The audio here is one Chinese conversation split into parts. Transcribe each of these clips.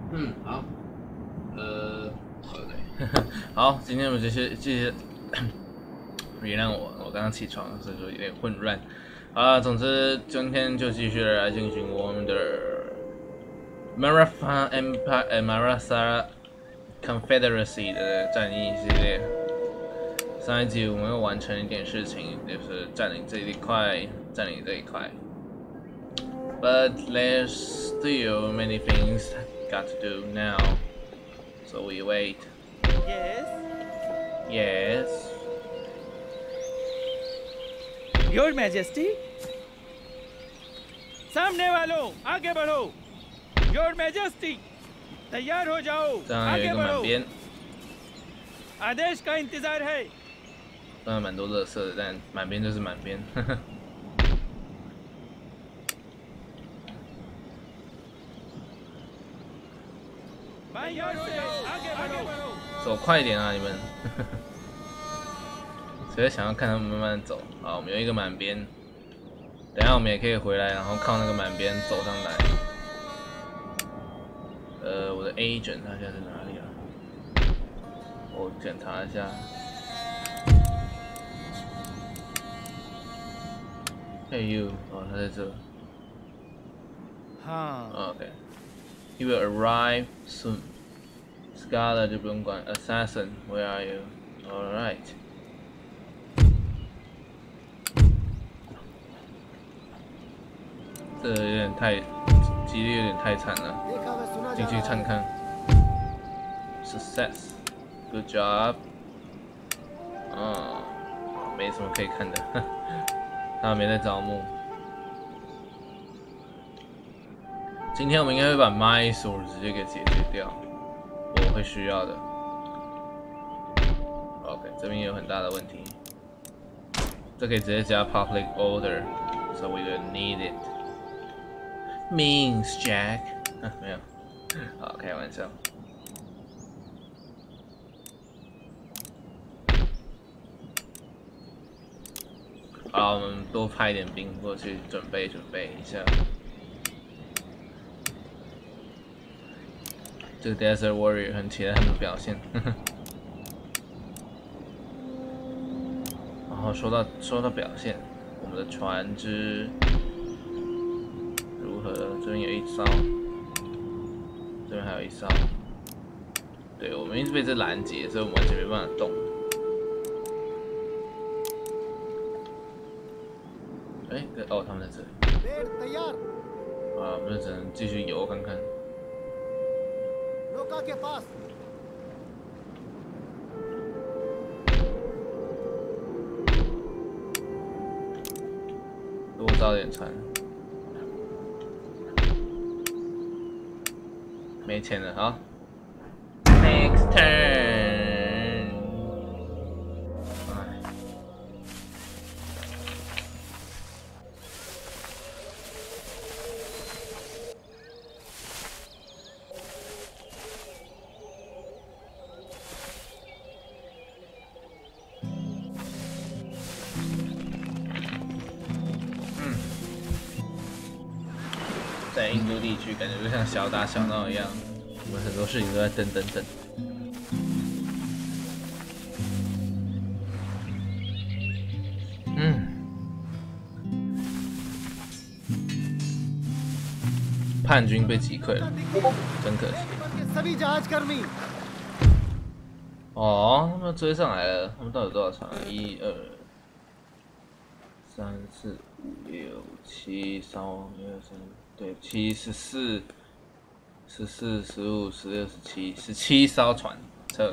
好，好的， 好，今天我们继续，原谅我刚刚起床，所以说有点混乱。好了，总之今天就继续来进行我们的 Marathon Empire、Marasa Confederacy 的战役系列。上一集我们又完成一点事情，就是占领这一块，占领这一块。But there's still many things got to do now, so we wait. Yes. Yes. Your Majesty. सामने वालों आगे बढ़ो. Your Majesty. तैयार हो जाओ. 这样有一 आगे 个满 बढ़ो. 编， आदेश का इंतजार है. 当然蛮多垃圾的，但满编就是满编。 तैयार हो जाओ. आगे बढ़ो. 走快一点啊，你们！谁会想要看他们慢慢走？好，我们有一个满编，等一下我们也可以回来，然后靠那个满编走上来。我的 agent 他现在在哪里啊？我检查一下。Hey you， 哦，他在这。 हाँ. Okay. He will arrive soon. Scholar 就不用管。Assassin, where are you? All right. 这有点太，几率有点太惨了。进去看看。Success. Good job. 没什么可以看的。他们没在招募。今天我们应该会把 Mysore 直接给解决掉，我会需要的。OK， 这边有很大的问题，这可以直接加 Public Order，so we will need it. Means Jack， 没有，好开玩笑。好，我们多派一点兵过去准备一下。这个 Desert Warrior 很期待他们的表现。然后说到表现，我们的船只如何？这边有一艘，这边还有一艘。对，我们一直被这拦截，所以我们完全没办法动。哎，哦，他们在这里。啊，我们就只能继续游看看。给我造点船，没钱了，好。Next turn。在印度地区，感觉就像小打小闹一样，我们很多事情都在等。叛军被击溃了，真可惜。哦，他们追上来了，他们到底有多少船？1、2、3、4、5、6、7、3、对，7、14、14、15、16、17艘船撤，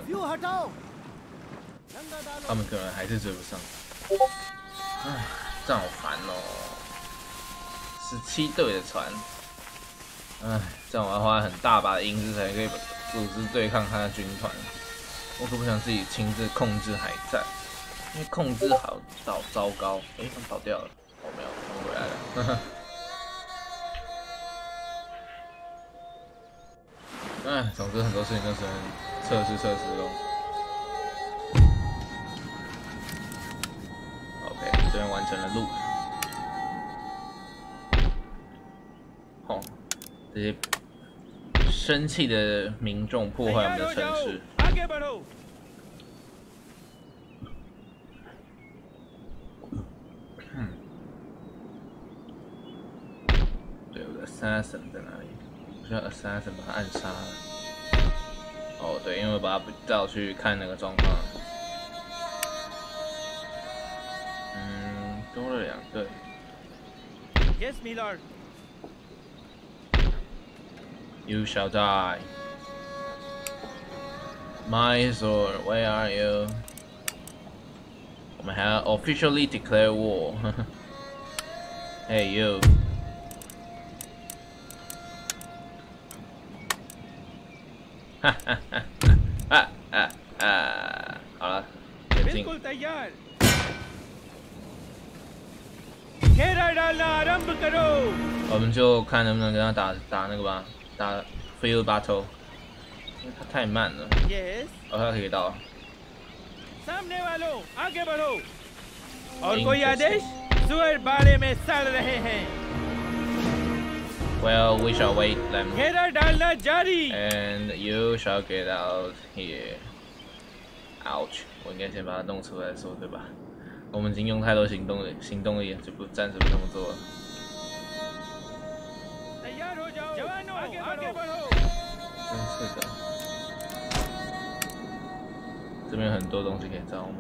他们可能还是追不上。唉，这样好烦哦。17队的船，唉，这样我要花很大把的银子才可以组织对抗他的军团。我可不想自己亲自控制海战，因为控制好糟糕。他们跑掉了，哦没有，他们回来了。哎，总之很多事情都是测试咯。OK， 这边完成了路。这些生气的民众破坏我们的城市。 आगे बढ़ो। 对，我的 assassin 在哪里？我需要 assassin 把他暗杀了。哦，对，因为我把他叫去看那个状况。多了2队。 Yes, my lord. You shall die. My sword, where are you? 我们还要 officially declare war. Hey you. 哈哈哈哈！好了，前进。 बिल्कुल तैयार। घेरा डालना आरंभ करो। 我们就看能不能跟他打那个吧，打 field battle。因为他太慢了。 Yes。 哦，他可以到。 सामने वालों, आगे बढ़ो। और कोई आदेश? सुअर बाड़े में सड़ रहे हैं। Well, we shall wait them. घेरा डालना जारी। And you shall get out here. Ouch！ 我应该先把它弄出来说，对吧？我们已经用太多行动力，就暂时不这么做了。 तैयार हो जाओ। जवानों, आगे बढ़ो। 真是的，这边有很多东西可以招募。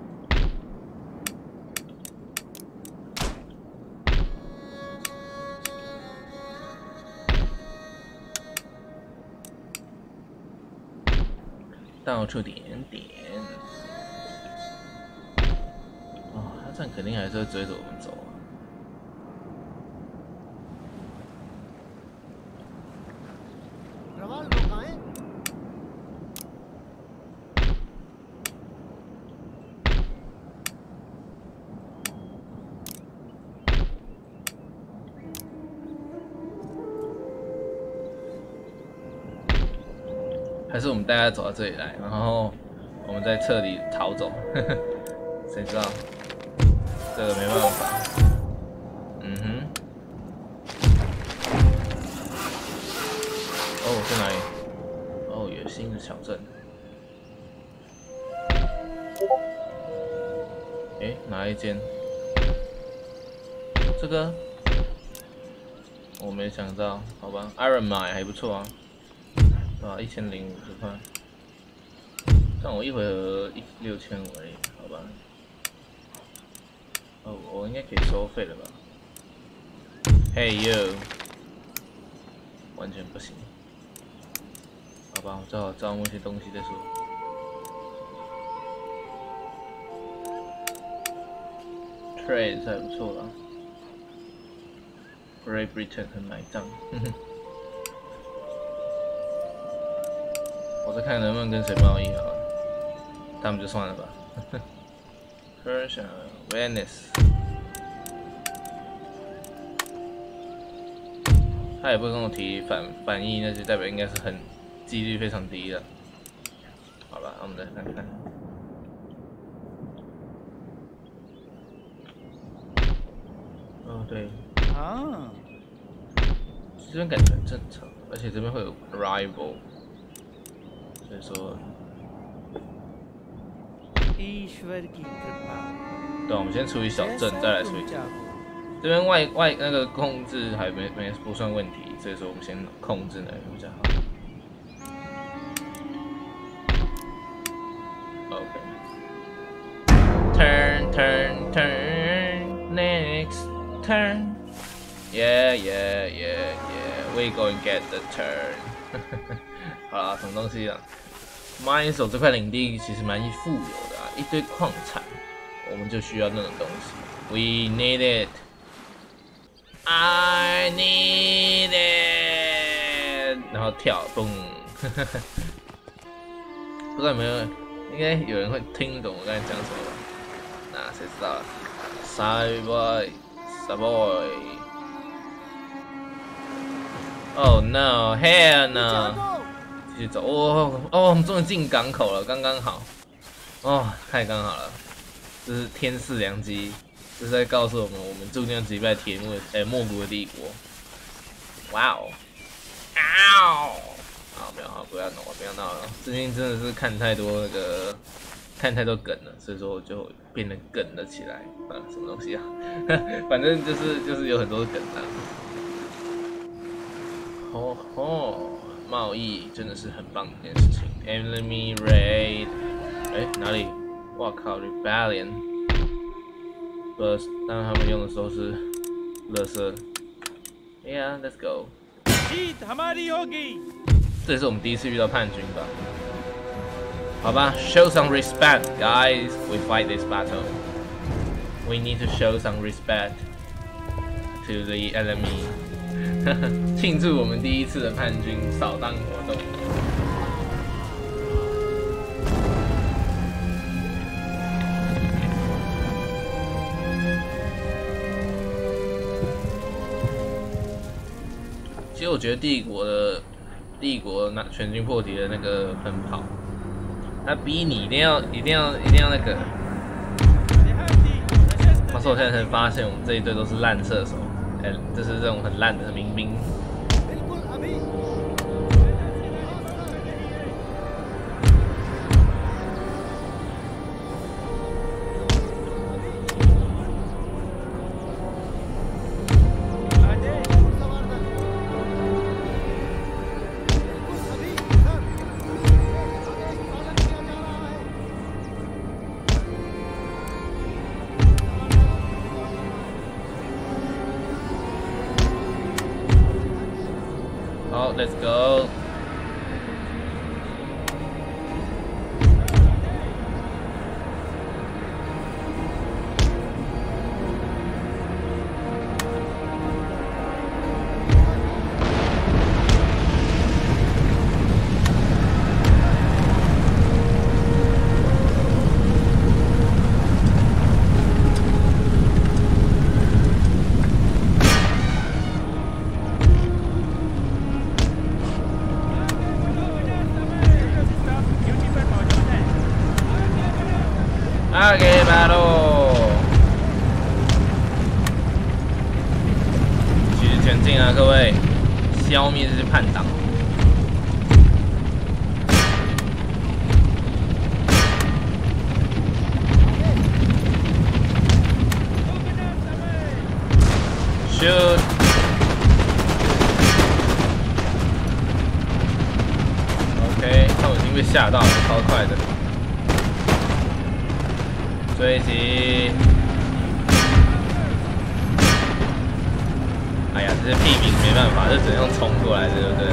到处点点。哦，他这样肯定还是会追着我们走啊。 还是我们带他走到这里来，然后我们再彻底逃走，谁知道？这个没办法。嗯哼。哦，在哪里？哦，有新的小镇。诶，哪一间？这个？我没想到，好吧 ，Iron Mine 还不错啊。 啊，1050块，但我一回合6500而已，好吧。哦，我应该可以收费了吧 ？Hey you， 完全不行。好吧，我只好招募一些东西再说。Trade 还不错啦 ，Great Britain 很买账，哼哼。 我再看能不能跟谁贸易好了，他们就算了吧。Persia, Venice， 他也不会跟我提反义，那就代表应该是很几率非常低的。好吧，我们再看看。哦，对。 हाँ। 这边感觉很正常，而且这边会有 rival。 所以说， ईश्वर की कृपा। 对，我们先处理小镇，再来处理。这边外那个控制还不算问题，所以说我们先控制那个比较好。OK。Turn, next turn. Yeah. We going get the turn. 好啦，什么东西啊 ？Mine 手这块领地其实蛮富有的啊，一堆矿产，我们就需要那种东西。We need it. I need it. 然后跳，嘣！不知道有没有，应该有人会听懂我刚才讲什么吧？那谁知道了 ？Savoy. Oh no, hell no! 继续走，哦，我们终于进港口了，刚刚好，哦，太刚好了，这是天赐良机，这是在告诉我们，我们注定要击败莫古的帝国。哇哦，嗷！ 好，不要闹了。最近真的是看太多梗了，所以说我就变得梗了起来。什么东西啊？反正就是有很多梗啊。吼吼，贸易真的是很棒的一件事情。Enemy raid， 哪里？哇靠 ，Rebellion。但他们用的时候是垃圾。Yeah, let's go。这也是我们第一次遇到叛军吧？好吧 ，Show some respect, guys. We fight this battle. We need to show some respect to the enemy. 庆祝我们第一次的叛军扫荡活动。其实我觉得帝国拿全军破敌的那个奔跑，他逼你一定要那个。话说我现在才发现，我们这一队都是烂射手，就是这种很烂的民兵。好 ，Let's go。Again battle， 继续前进啊，各位，消灭这些叛党。Shoot！ OK， 他们已经被吓到了，超快的。追击！哎呀，这些屁民没办法，就只能用冲过来的，对不对？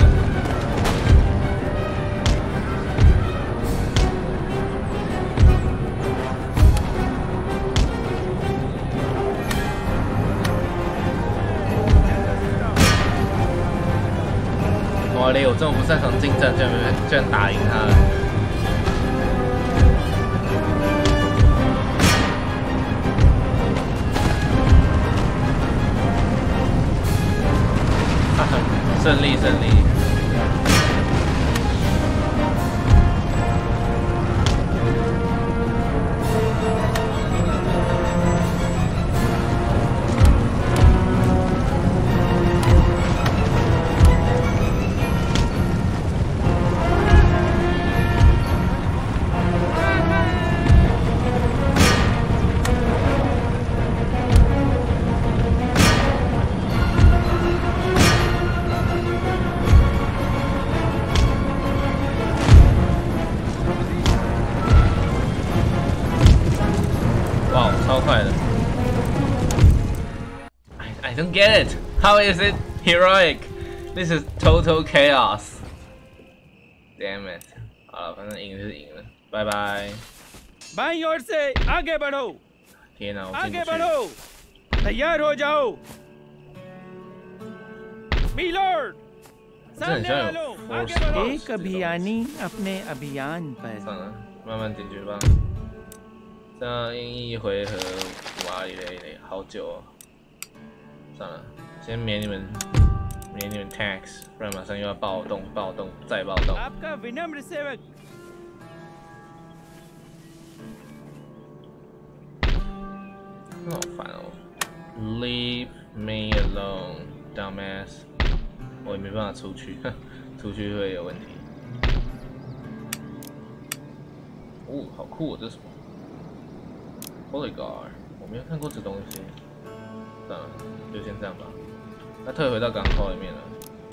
哇嘞！我这么不擅长近战，居然打赢他了。胜利！超快的 I don't get it. How is it heroic? This is total chaos. Damn it. 好了，反正赢是赢了，拜拜。 बाईं ओर से आगे बढ़ो. 天哪，我进不 आगे 去。 बढ़ो. तैयार हो जाओ. मिलोड. 这很 सामने 像有 वालों आगे force बढ़ो. box एक अभियानी अपने अभियान पर 算了，慢慢解决吧。这样一回合哇嘞，好久哦。算了，先免你们 tax， 不然马上又要暴动，再暴动。 आपका विनम्र सेवक. 好烦哦 ！Leave me alone, dumbass. 我也没办法出去，出去会有问题。哦，好酷哦，这是什么 ？Polygar， 我没有看过这东西。算了，就先这样吧。那退回到港口里面了。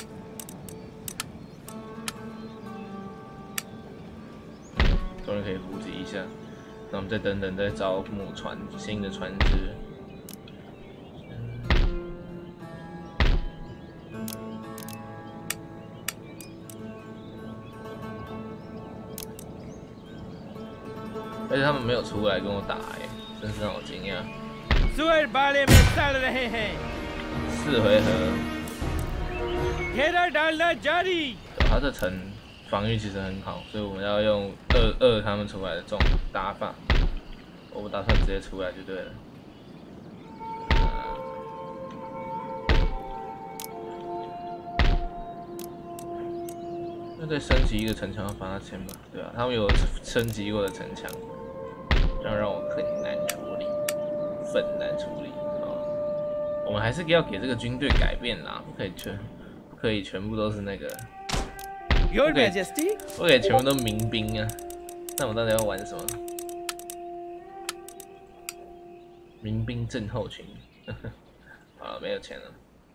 终于可以补给一下。那我们再等等，再招募新的船只。而且他们没有出来跟我打，真是让我惊讶。 सुअर बाड़े में चल रहे हैं। 4回合。 घेरा डालना जारी。 他的城防御其实很好，所以我们要用2他们出来的这种打法。我不打算直接出来就对了。那再升级一个城墙要罚他钱吧？对啊，他们有升级过的城墙。这样让我很难处理，很难处理啊！我们还是要给这个军队改变啦，不可以全部都是那个，不可以全部都民兵啊！那我们到底要玩什么？民兵症候群，好了，没有钱了。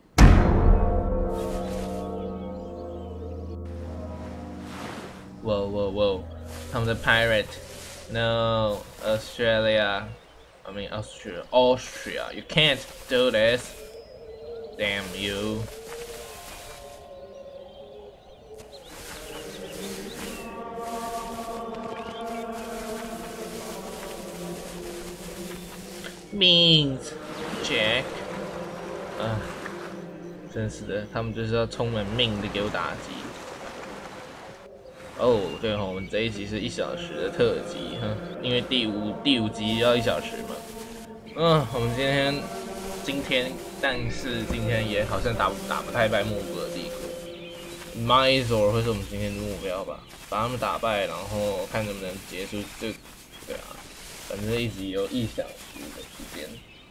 哇！他们的 pirate。No, Australia. I mean Austria. You can't do this. Damn you. Means Jack. 真是的，他们就是要充满命的给我打击。哦，对哦，我们这一集是1小时的特辑哈，因为第五集要1小时嘛。我们今天，但是今天也好像打不太败莫古尔帝国 ，Mysore 会是我们今天的目标吧，把他们打败，然后看能不能结束对啊，反正一集有1小时的时间。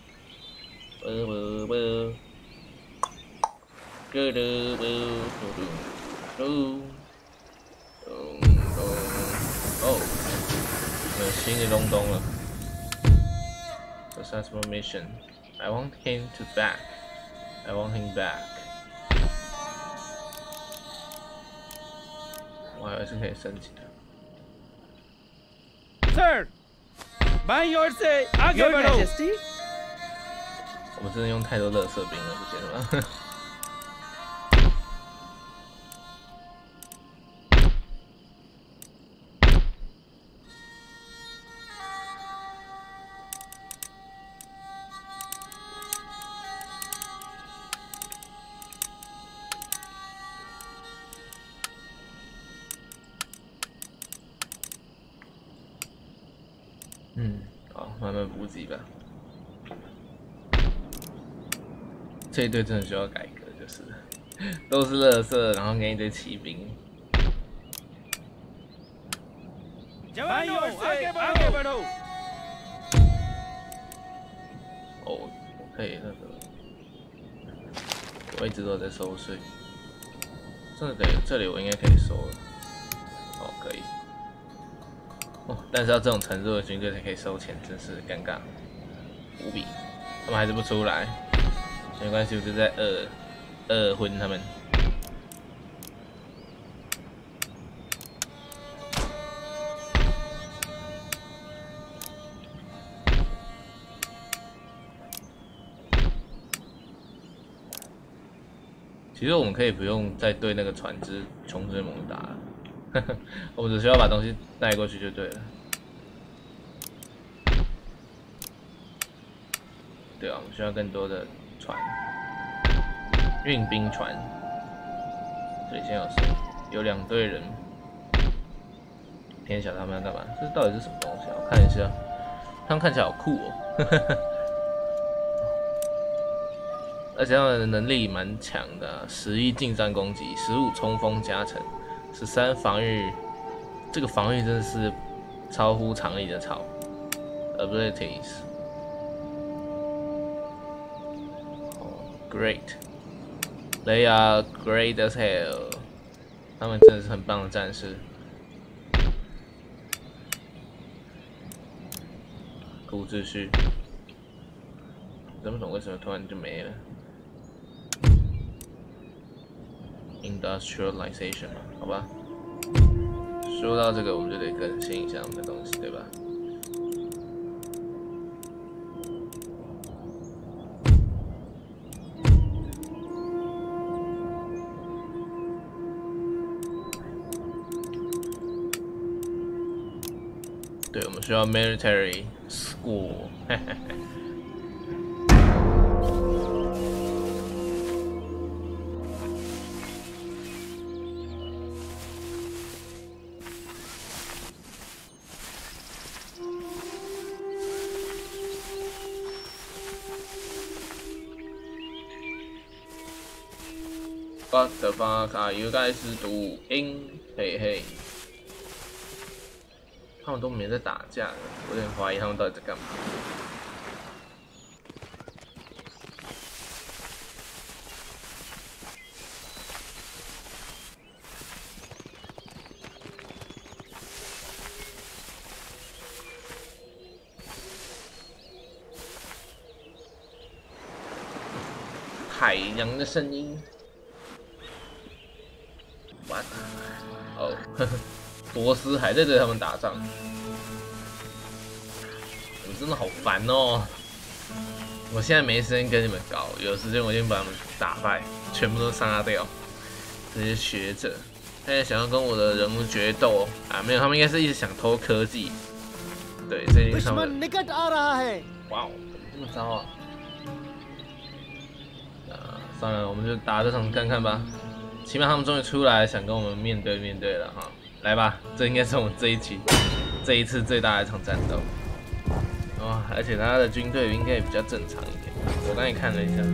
有新的东东了。Successful mission. I want him to back. I want him back. 我还是可以升级的。 Sir, बाईं ओर से आगे बढ़ो. 我们真的用太多垃圾兵了，不觉得吗？好，慢慢补给吧。这一队真的需要改革，就是都是垃圾，然后给一堆骑兵。哦，我可以那个，我一直都在收税，真的这里我应该可以收了。哦，可以。但是要这种程度的军队才可以收钱，真是尴尬无比。他们还是不出来，没关系，我就在混他们。其实我们可以不用再对那个船只穷追猛打了。我们只需要把东西带过去就对了。对啊，我们需要更多的船，运兵船。这里现在有谁？有2队人。天晓他们要干嘛？这到底是什么东西啊？我看一下，他们看起来好酷哦。而且他们的能力蛮强的，11近战攻击，15冲锋加成。13防御，这个防御真的是超乎常理的超。Abilities， great， They are great as hell， 他们真的是很棒的战士。古秩序，真不懂为什么突然就没了。Industrialization 嘛，好吧。说到这个，我们就得更新一下我们的东西，对吧？对，我们需要 military school 嘿嘿嘿。What the fuck are you guys doing？ 嘿嘿，他们都没在打架，我有点怀疑他们到底在干嘛。海洋的声音。What？ 哦，呵呵，波斯还在对他们打仗，我真的好烦哦！我现在没时间跟你们搞，有时间我就把他们打败，全部都杀掉。这些学者，现在想要跟我的人物决斗啊？没有，他们应该是一直想偷科技。对，最近他们。哇哦，怎么这么糟啊？算了，我们就打这场看看吧。起码他们终于出来，想跟我们面对了哈。来吧，这应该是我们这一次最大的一场战斗。哦，而且他的军队应该也比较正常一点。我刚才看了一下，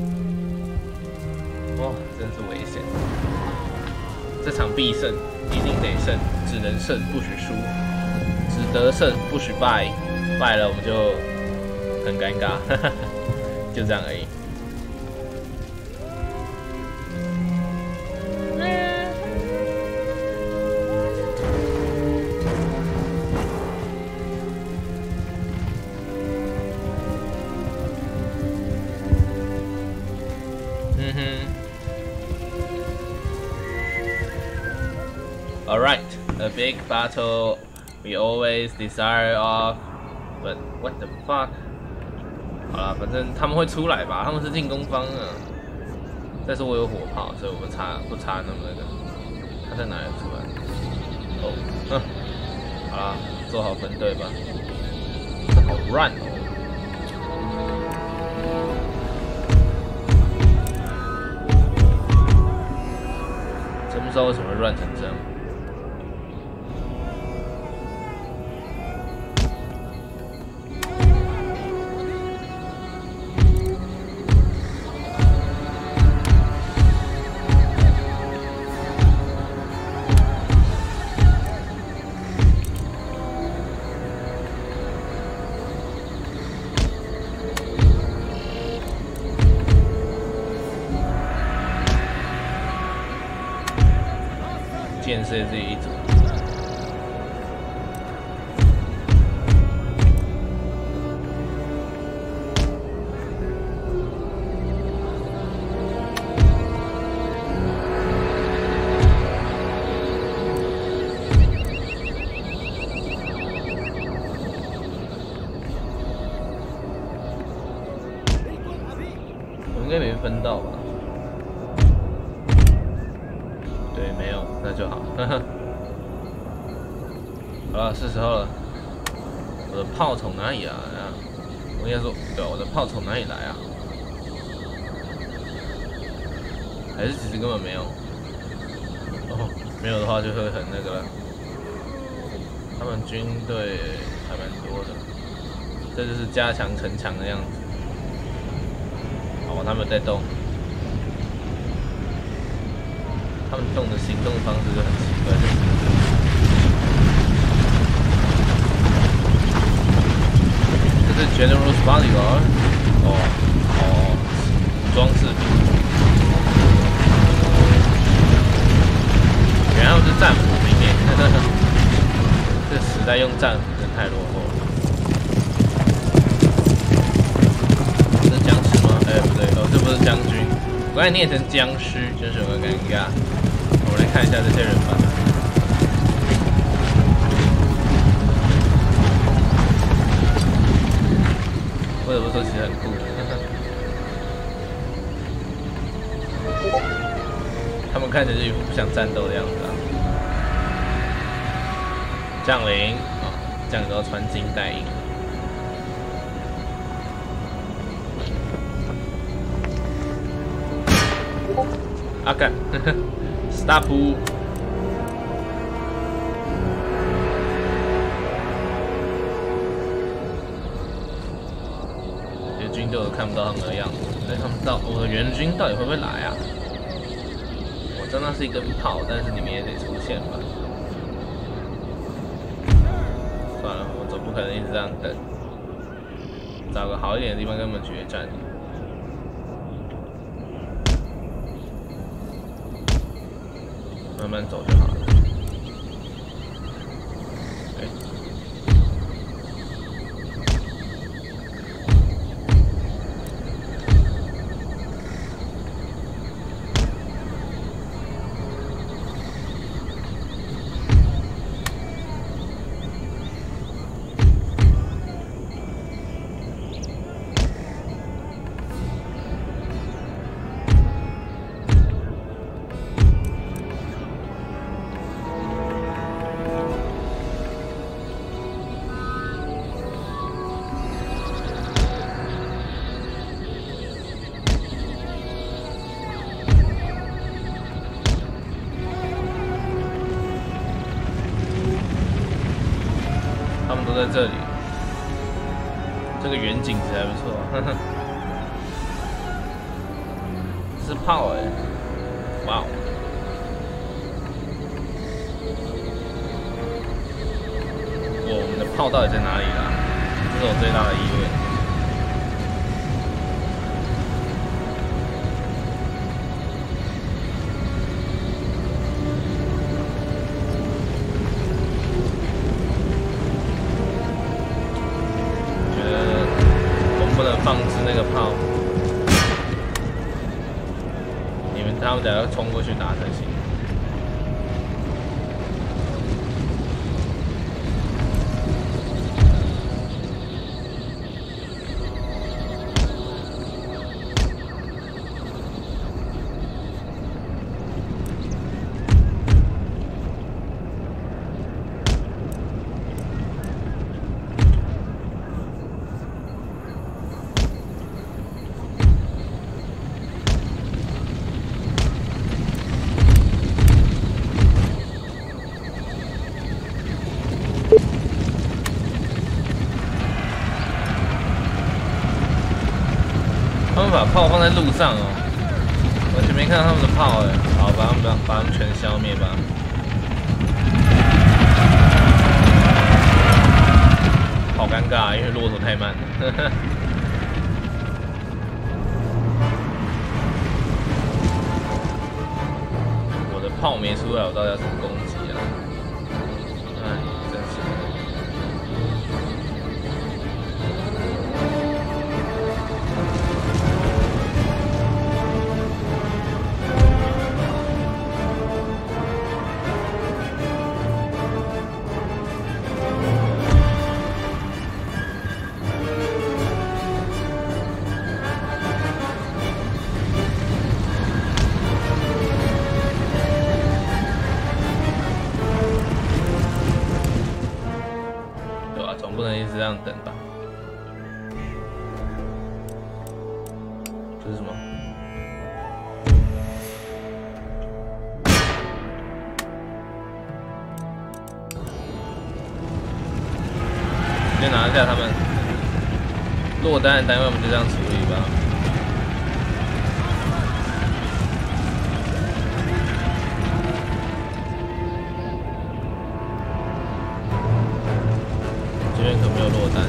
哇，真是危险！这场必胜，一定得胜，只能胜不许输，只得胜不许败，败了我们就很尴尬，就这样而已。Alright, a big battle we always desire of, but what the fuck? 好了，反正他们会出来吧，他们是进攻方啊。再说我有火炮，所以我们不差那么那个。他在哪里出来？哦，哼，好啦，做好分队吧。这好乱哦。真不知道为什么会乱成这样。建设自己一组。我应该没分到吧？对，没有，那就好。好了，是时候了。我的炮从哪里来啊？我应该说，对，我的炮从哪里来啊？还是其实根本没有？哦，没有的话就会很那个了。他们军队还蛮多的，这就是加强城墙的样子。哦，他们在动。他们动的行动方式就很奇怪。这是 General's Bodyguard， 哦，装饰品。 在用战斧真的太落后了。这是僵尸吗？哎，不对，哦，这不是将军，我刚才念成僵尸，真是有个尴尬。我们来看一下这些人吧。不得不说，其实很酷。他们看起来就一副不想战斗的样子啊。降临啊，这样都要穿金戴银。啊干 ，stop！ 这些军队都看不到他们的样子，所以他们我的援军到底会不会来啊？我真的是一根炮，但是你们也得出现吧？算了，我总不可能一直这样等，找个好一点的地方跟他们决战。慢慢走就好了。他们都在这里，这个远景值还不错，呵呵。是炮哎，哇哦！我们的炮到底在哪里啦？这是我最大的疑问。放置那个炮，他们等下要冲过去打才行。他们把炮放在路上哦，完全没看到他们的炮哎。好，把他们全消灭吧。好尴尬，因为骆驼太慢了。呵呵。我的炮没出来，我到底要怎么攻击啊？哎，真是。总不能一直这样等吧？这是什么？先拿下他们落单的单位，我们就这样处理吧。这边可没有落单，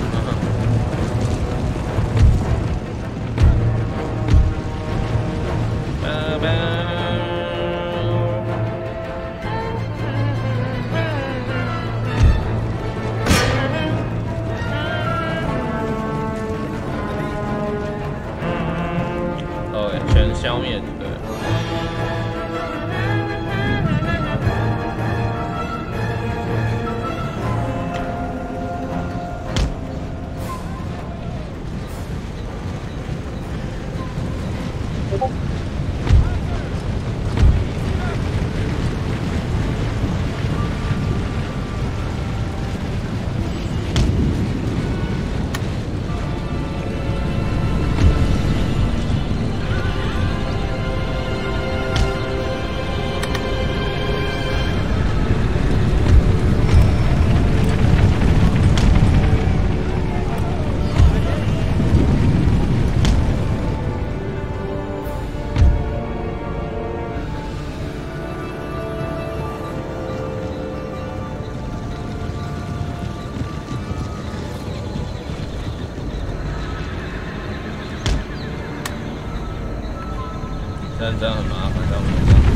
然这样很麻烦，但我们这样。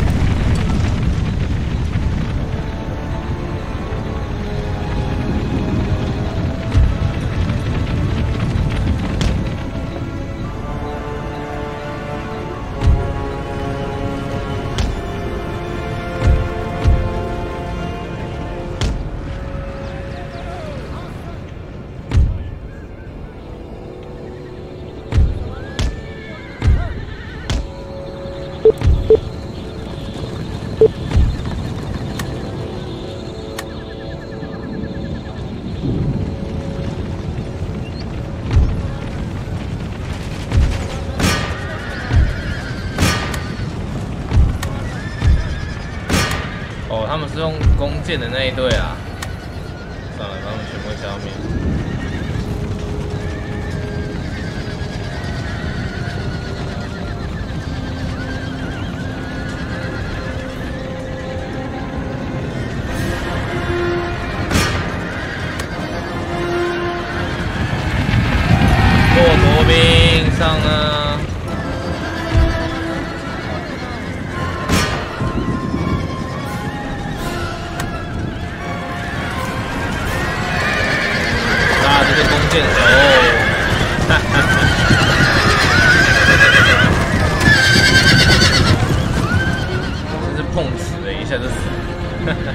哦，他们是用弓箭的那一队啊，算了，把他们全部消灭。骆驼兵上啊！箭头，哈哈哈！真是碰瓷了一下就死，哈哈。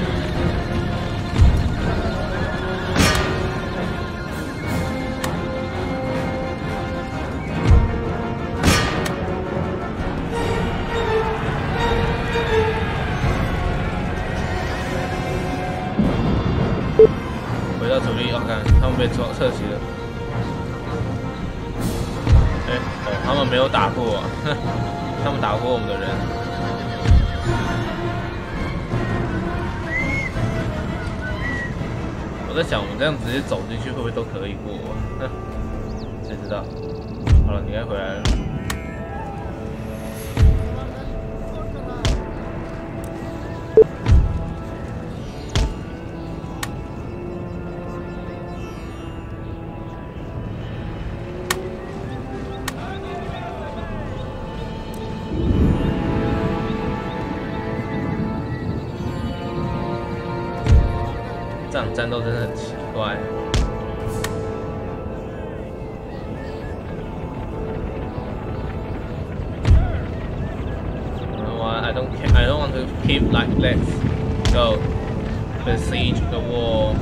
回到主力，看他们被撤袭了。他们没有打过、啊，他们打过我们的人。我在想，我们这样直接走进去会不会都可以过、啊？谁知道？好了，你该回来了。这场战斗真的很奇怪。I don't want to keep like let's go besiege the wall.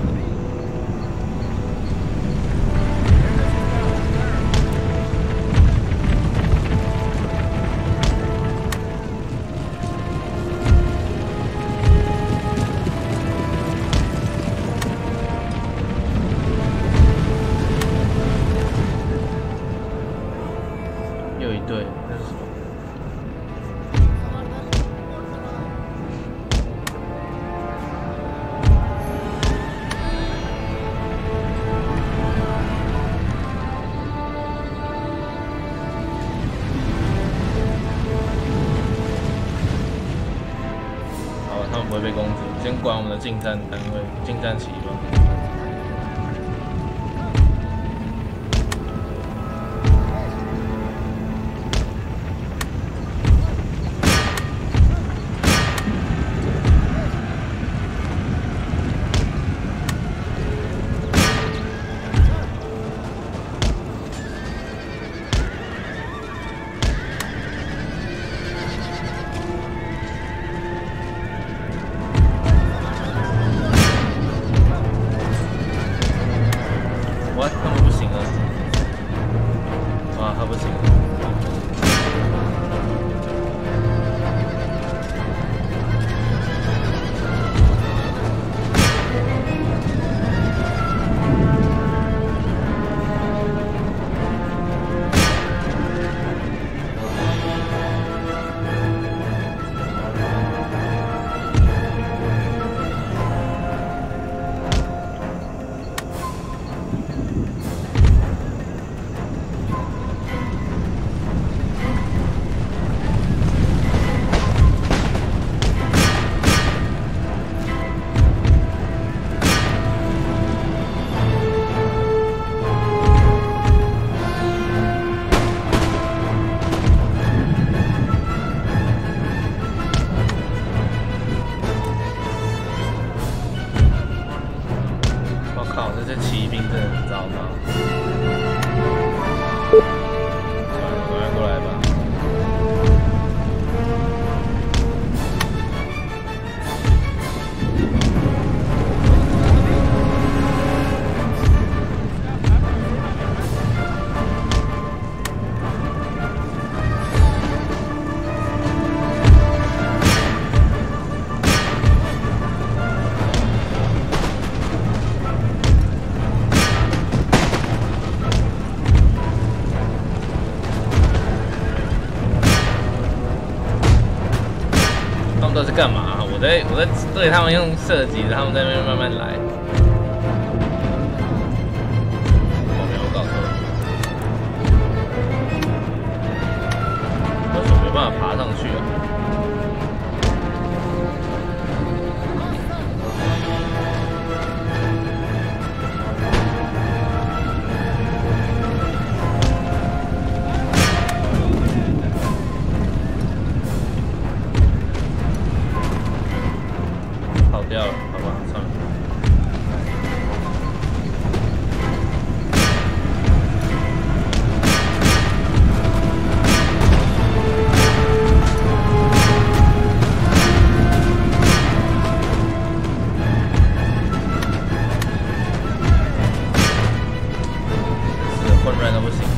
又一队，那是什么？好，他们不会被攻击，先管我们的近战单位、近战旗吧。 音真的很糟糕。算了，赶快过来吧。在干嘛？我在对他们用射击，他们在那边慢慢来。我没有搞错，为什么没办法爬上去啊？掉了，好吧，算了。是混乱的不行。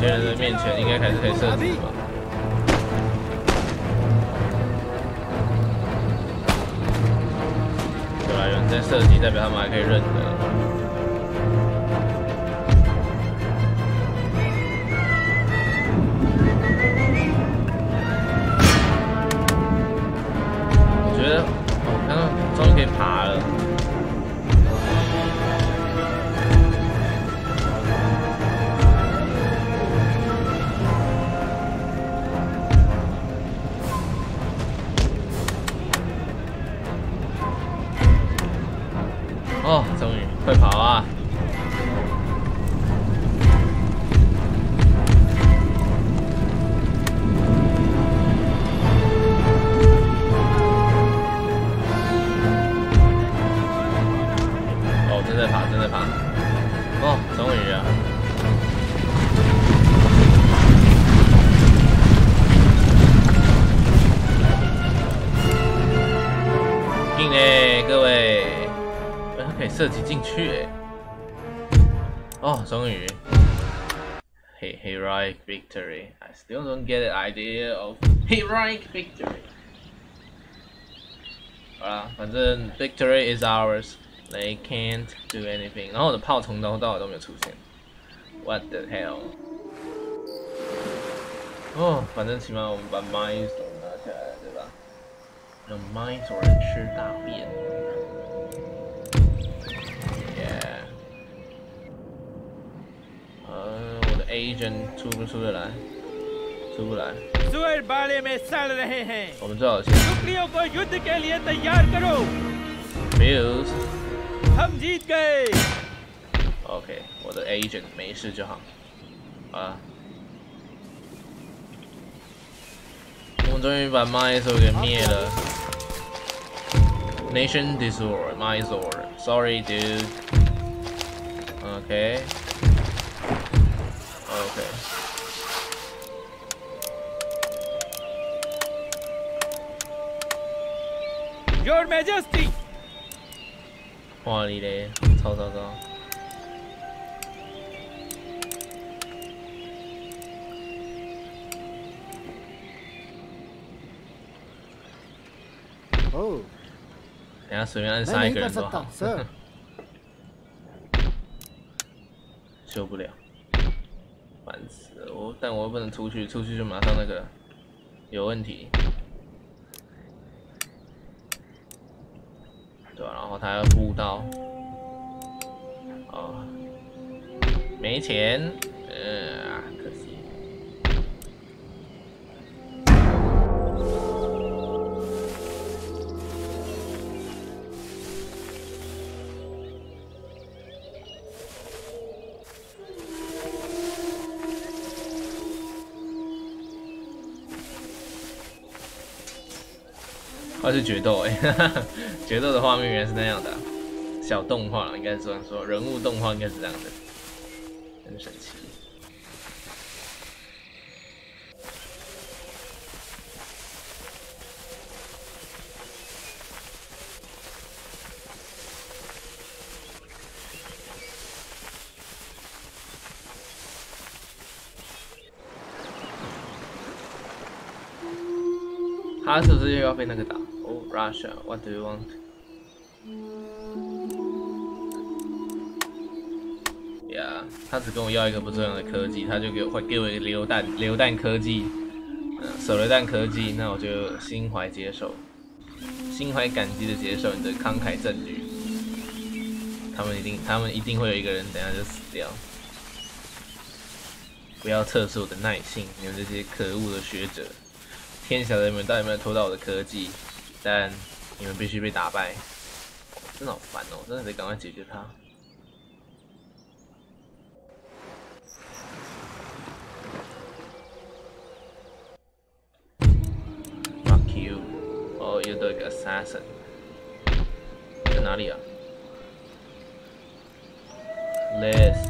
些人的面前，应该还是可以射击吧。对啊，有人在射击，代表他们还可以认得。我觉得，我看到终于可以爬了。 哦，终于，快跑啊！哦，正在爬，正在爬。哦，终于啊！硬嘞，各位。 可以射击进去哎！哦，终于 heroic victory. I still don't get the idea of heroic victory. 好啦，反正 victory is ours. They can't do anything. 然后我的炮从头到尾都没有出现。What the hell? 哦，反正起码我们把 Mind Sword 拿下来了，对吧？让 Mind Sword 吃大便。 我的 agent 出不出得来？出不来。我们最好先。Fuse。OK， 我的 agent 没事就好。啊。我们终于把 Mysore 给灭了。Nation Disorder, Mysore. Sorry, dude. OK. Okay. Your Majesty. 哇你嘞，超糟糕。 哦。 等下随便按杀一个人都好。受不了。 烦死了！但我又不能出去，出去就马上那个有问题，对吧？然后他要步道，哦，没钱，可惜。它是决斗决斗的画面原来是那样的、小动画应该是这样说，人物动画应该是这样的，很神奇。他是不是又要被那个打？哦 ，Russia, what do you want? Yeah， 他只跟我要一个不重要的科技，他就会给我一个榴弹科技，手榴弹科技，那我就心怀接受，心怀感激的接受你的慷慨赠予。他们一定会有一个人等下就死掉。不要测试我的耐性，你们这些可恶的学者！天晓得你们到底有没有偷到我的科技，但你们必须被打败。真的好烦哦，真的得赶快解决它。Fuck you！ 哦，又多一个 assassin。在哪里啊 ？List。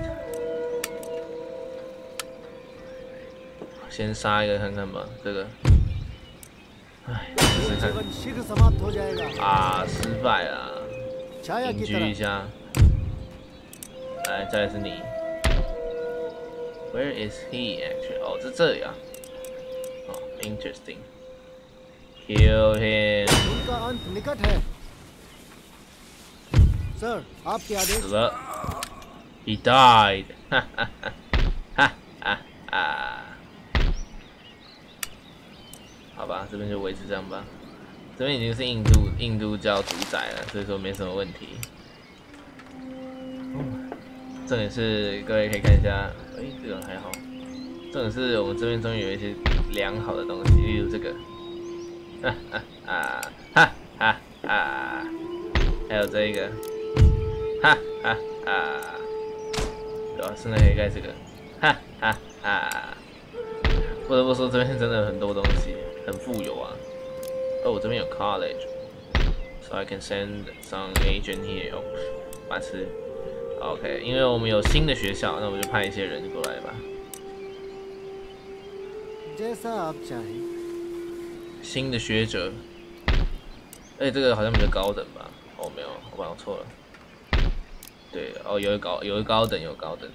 先杀一个看看吧，这个。 唉，试试看。啊，失败了，隐居一下。来，再来是你。 Where is he actually? 哦，在这里啊。哦 ，interesting. Kill him. उनका अंत निकट है। सर, आपके आदेश। 死了。He died. 哈哈哈哈哈哈。好吧，这边就维持这样吧。这边已经是印度教主宰了，所以说没什么问题。重点是各位可以看一下，这个还好。重点是我们这边终于有一些良好的东西，例如这个，哈哈哈哈哈哈，还有这个，哈哈哈，对吧？现在可以盖这个，哈哈哈。不得不说，这边真的很多东西，很富有啊。哦，这边有 college，so I can send some agent here。哦，白痴。OK， 因为我们有新的学校，那我们就派一些人过来吧。新的学者，这个好像比较高等吧？哦，没有，我搞错了。对，哦，有高等。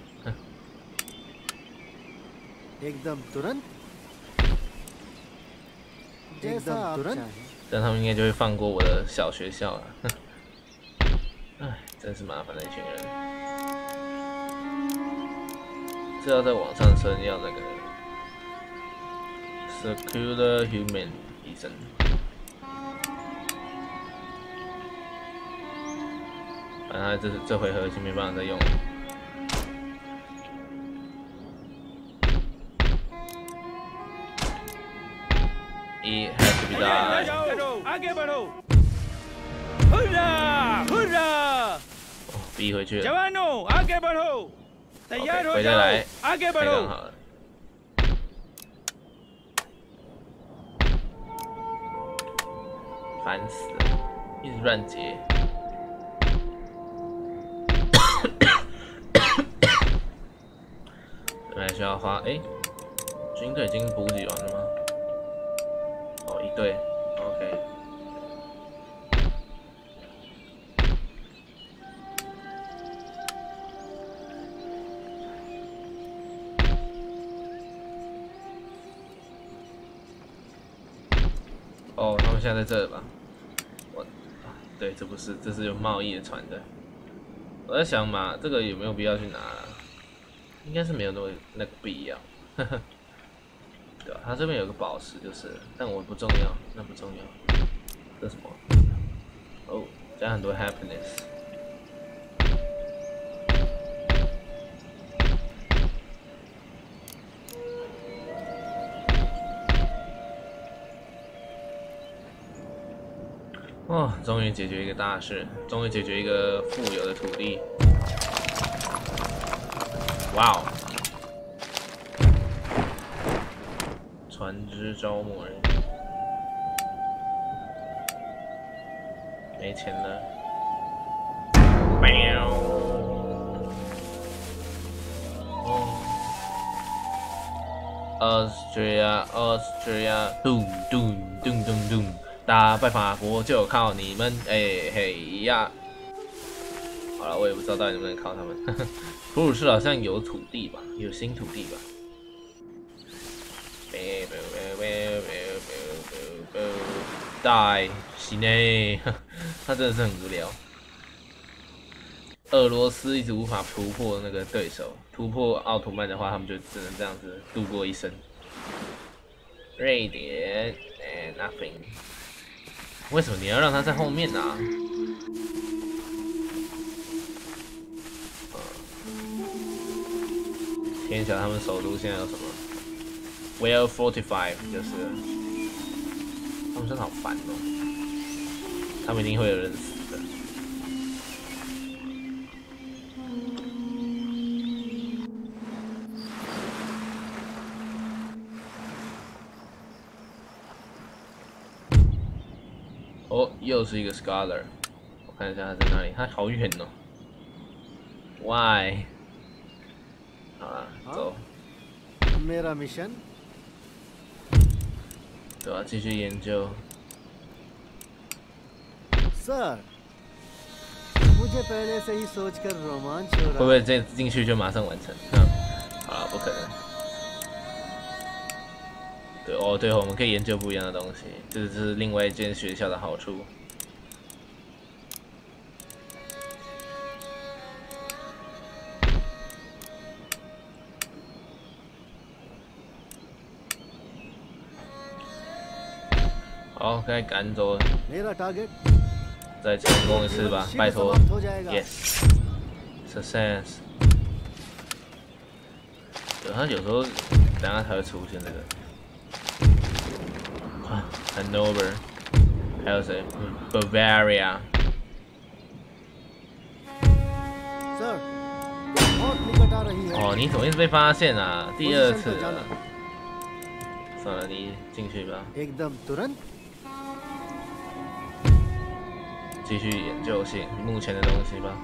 但他们应该就会放过我的小学校了。哎，真是麻烦的一群人。这要再往上升，要那个 Circular Human 医生。反正他这回合就没办法再用了。It has to be done. आगे बढ़ो, hurrah, hurrah! 逼回去了。 जवानों, आगे बढ़ो, तैयार हो जाओ, आगे 太 बढ़ो. 刚好了。烦死了，一直乱接。本来需要花，军队已经补给完了吗？哦，一队 ，OK。哦，他们现在在这吧？对，这是有贸易的船的。我在想嘛，这个有没有必要去拿？应该是没有那个必要。对吧？他这边有个宝石就是，但我不重要，那不重要。这是什么？哦，加很多 happiness。哦，终于解决一个大事，终于解决一个富有的土地。哇哦！船只招募人，没钱了。喵！哦 ，Austria，咚咚咚咚咚。打败法国就靠你们，嘿呀！好了，我也不知道到底能不能靠他们。普鲁士好像有土地吧，有新土地吧。die 死呢？他真的是很无聊。俄罗斯一直无法突破那个对手，突破奥图曼的话，他们就只能这样子度过一生。瑞典 ，nothing。为什么你要让他在后面呢？天晓他们首都现在有什么 ？Well fortified 就是，他们真的好烦哦，他们一定会有人死的。哦，又是一个 scholar， 我看一下他在哪里，他好远哦。Why？ 好了，走。 मेरा मिशन 对啊，继续研究。 सर मुझे पहले से ही सोचकर रोमांच हो रहा है। 会不会这进去就马上完成？好了， 不可能。对哦，对，我们可以研究不一样的东西，这是另外一间学校的好处。好，该赶走了。 मेरा टारगेट 再成功一次吧，拜托 समाप्त हो जाएगा। ！Yes， success。对，他有时候等下才会出现这个。啊 ，Hanover， 还有谁 ？Bavaria。 sir, बहुत निकट आ रही है। 哦，你怎么一直被发现啊？第二次了。算了，你进去吧， एकदम तुरंत। 继续研究目前的东西吧。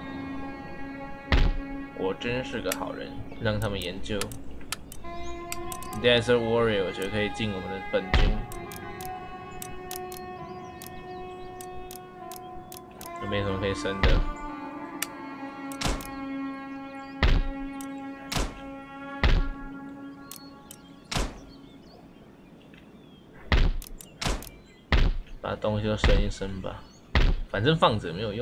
我真是个好人，让他们研究。Desert Warrior， 我觉得可以进我们的本军。没什么可以升的。把东西都升一升吧。 反正放着没有用，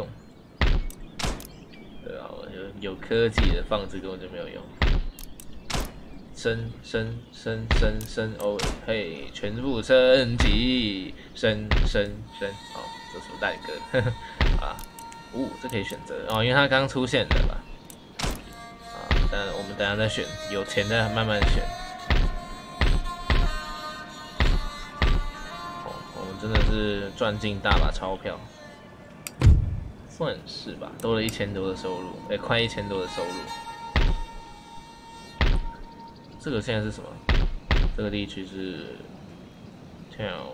对啊，我就有科技的放着根本就没有用。升，哦嘿，全部升级，升，哦，这什么代歌？啊，这可以选择哦，因为它刚出现的吧？啊，但我们等一下再选，有钱的慢慢选。哦，我们真的是赚进大把钞票。 算是吧，多了1000多的收入，快1000多的收入。这个现在是什么？这个地区是 town，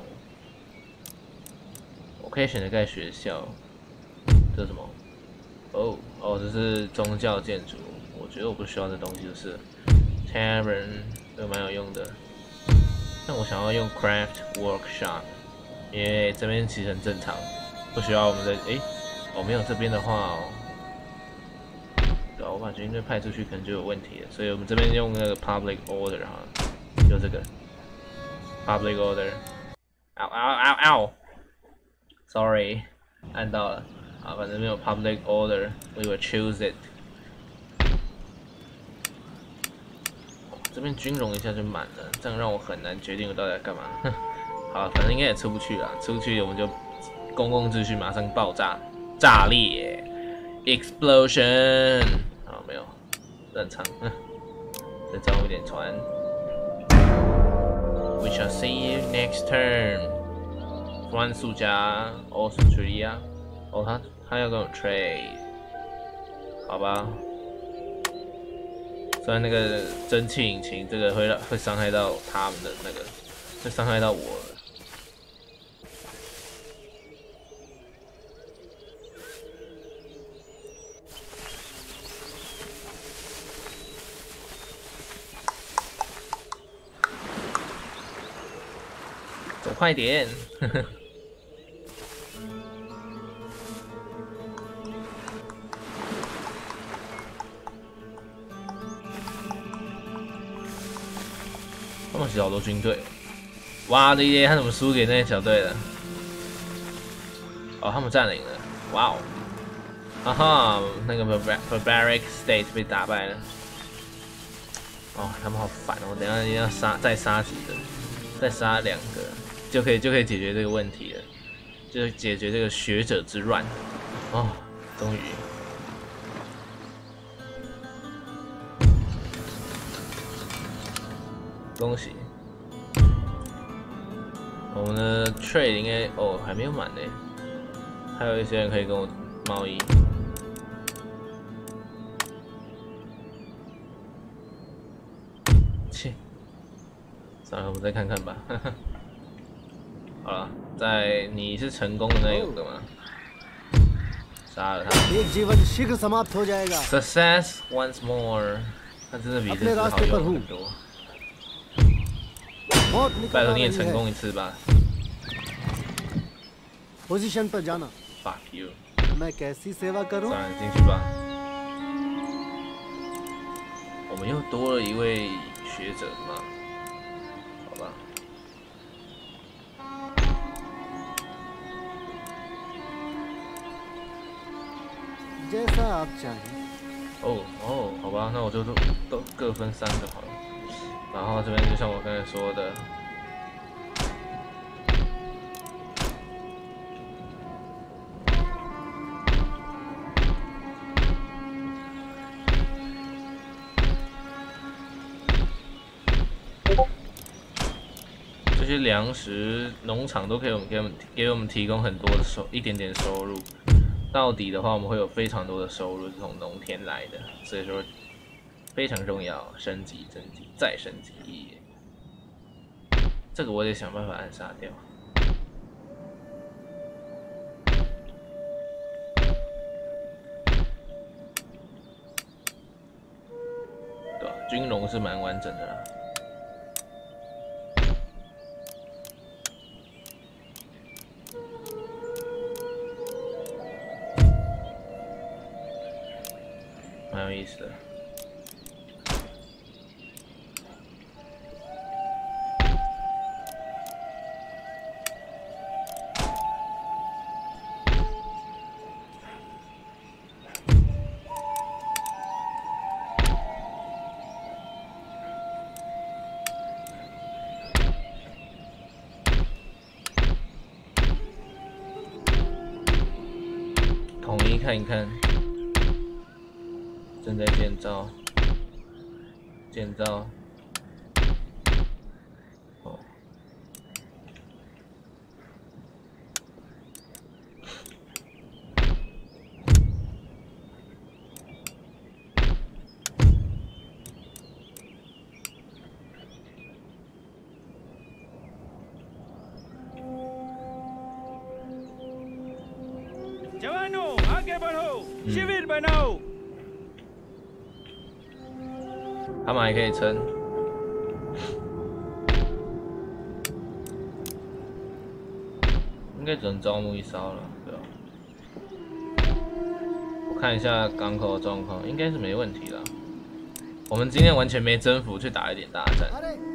我可以选择盖学校。这是什么？哦，这是宗教建筑。我觉得我不需要这东西，就是 tavern， 这个蛮有用的。但我想要用 craft workshop， 因为这边其实很正常，不需要我们的没有这边的话对啊，我感觉因为派出去可能就有问题了，所以我们这边用那个 public order 哈，就这个 public order。Sorry， 按到了，啊，反正没有 public order，we will choose it。这边军容一下就满了，这样让我很难决定我到底要干嘛。好，反正应该也出不去啦，出去我们就公共秩序马上爆炸。 炸裂 ，explosion， 好，没有，正常，再招一点船。We shall see you next turn。关速加 Austria， 哦，他要跟我 trade， 好吧。虽然那个蒸汽引擎这个会伤害到他们的那个，会伤害到我。 走快点！他们其实好多军队，哇的耶！他怎么输给那些小队了？哦，他们占领了，哇哦！啊哈，那个 Barbaric State 被打败了。哦，他们好烦哦！等一下一定要再杀几个，再杀2个。 就可以解决这个问题了，就解决这个学者之乱。哦，终于，恭喜！我们的 trade 应该还没有满呢，还有一些人可以跟我贸易。切，算了，我们再看看吧。好了，你是成功的那一个吗？杀了他。 एक जीवन शीघ्र समाप्त हो जाएगा। Success once more， 他真的比这次好用很多。拜托你也成功一次吧。 पोजीशन पर जाना। Fuck you。 मैं कैसी सेवा करूं？ 算了，进去吧。 我们又多了一位学者嘛，好吧。 जैसा आप चाहें। 哦，好吧，那我就都各分3个好了。然后这边就像我刚才说的，这些粮食农场都可以给我们提供很多的一点点收入。到底的话，我们会有非常多的收入是从农田来的，所以说非常重要，升级、再升级。这个我得想办法暗杀掉。对吧？军容是蛮完整的啦。蛮有意思的。统一看一看。正在建造，哦， जवानों आगे बढ़ो शिविर बनाओ 他们还可以撑，应该只能招募1艘了，对吧？我看一下港口的状况，应该是没问题啦。我们今天完全没征服，去打一点大战，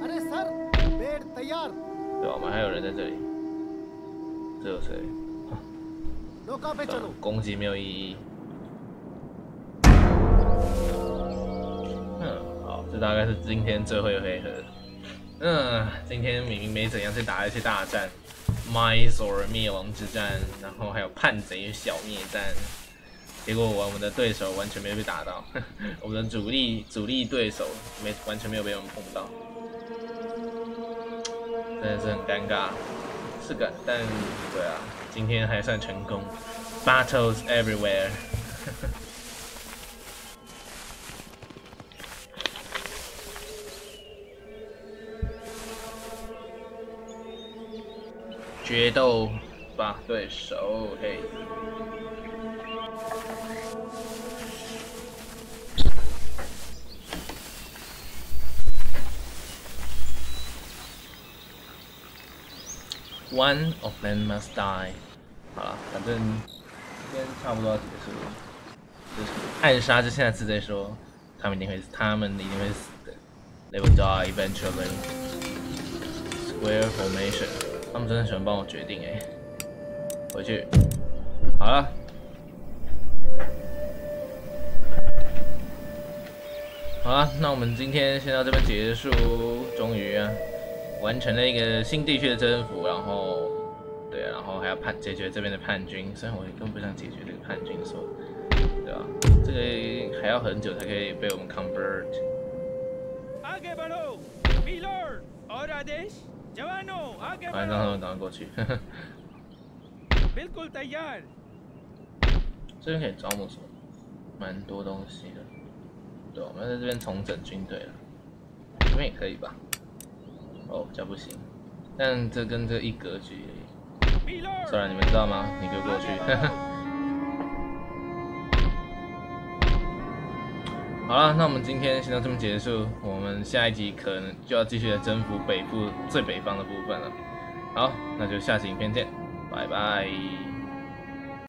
对吧？我们还有人在这里，这有谁？攻击没有意义。这大概是今天最后一回合。今天明明没怎样，去打一些大战，麦索尔灭亡之战，然后还有叛贼小灭战，结果我们的对手完全没有被打到，我们的主力对手完全没有被我们碰到，真的是很尴尬。是个，但对啊，今天还算成功 ，Battles everywhere 。决斗吧，对手，嘿。One of them must die。好了，反正今天差不多要结束了。就是暗杀就现在是在说，他们一定会死的。They will die eventually. Square formation。他们真的喜欢帮我决定哎，回去，好了，那我们今天先到这边结束，终于啊完成了一个新地区的征服，然后对，然后还要解决这边的叛军，虽然我根本不想解决这个叛军所，对吧？这个还要很久才可以被我们 convert。反正让他们赶快过去。这边可以招募什么？蛮多东西的。对，我们在这边重整军队了。这边也可以吧？哦，这不行。但这跟这一格局而已。虽然你们知道吗？你给我过去。好了，那我们今天先到这边结束，我们下一集可能就要继续来征服北部最北方的部分了。好，那就下期影片见，拜拜。